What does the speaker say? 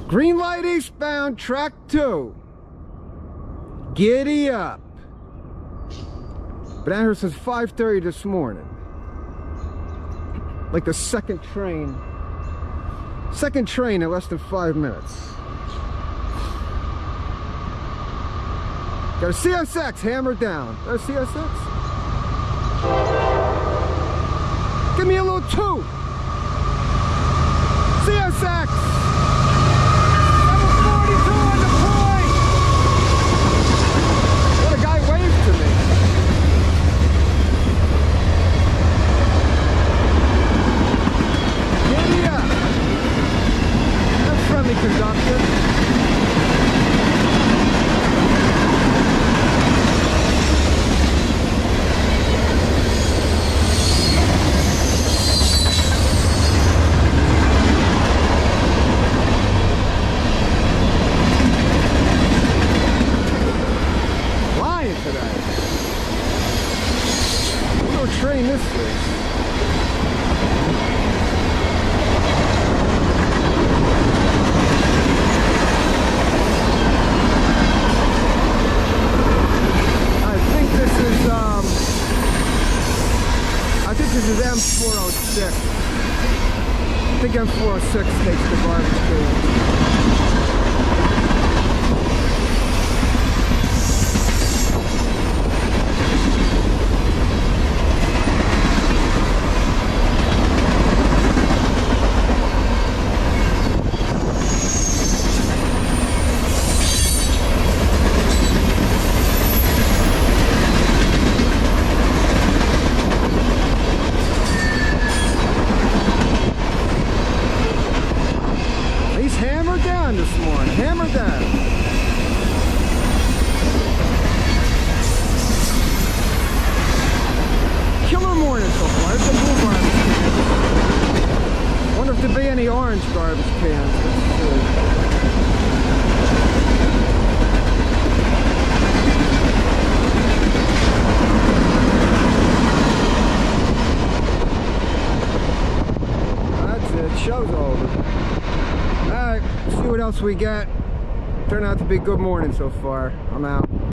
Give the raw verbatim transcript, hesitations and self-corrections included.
Green light eastbound, track two. Giddy up. Been out here since five thirty this morning. Like the second train. Second train in less than five minutes. Got a C S X hammered down. Got a C S X? Give me a little two. C S X. Conductor. Lying today. We'll train this thing. This is M four oh six. I think M four oh six takes the garbage can. This morning, hammer down. Killer morning so far. It's a blue garbage can. Wonder if there'll be any orange garbage cans. That's it. Show's over. Alright, see what else we got. Turned out to be a good morning so far. I'm out.